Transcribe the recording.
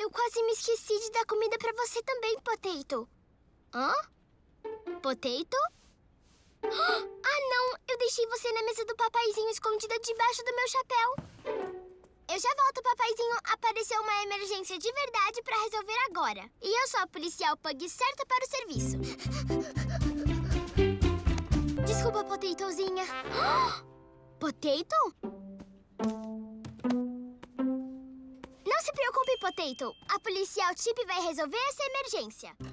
Eu quase me esqueci de dar comida pra você também, Potato. Hã? Potato? Ah, não! Eu deixei você na mesa do papaizinho escondida debaixo do meu chapéu. Eu já volto, papaizinho. Apareceu uma emergência de verdade pra resolver agora. E eu sou a policial Pug certa para o serviço. Desculpa, Potatozinha. Potato? Não se preocupe, Potato. A policial Chip vai resolver essa emergência.